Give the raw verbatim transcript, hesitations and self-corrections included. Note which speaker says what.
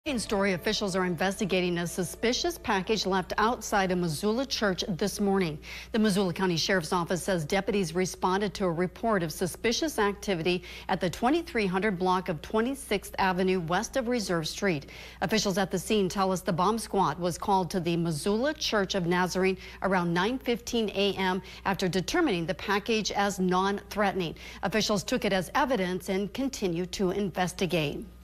Speaker 1: In story, officials are investigating a suspicious package left outside a Missoula church this morning. The Missoula County Sheriff's Office says deputies responded to a report of suspicious activity at the twenty-three hundred block of twenty-sixth Avenue west of Reserve Street. Officials at the scene tell us the bomb squad was called to the Missoula Church of Nazarene around nine fifteen a m after determining the package as non-threatening. Officials took it as evidence and continue to investigate.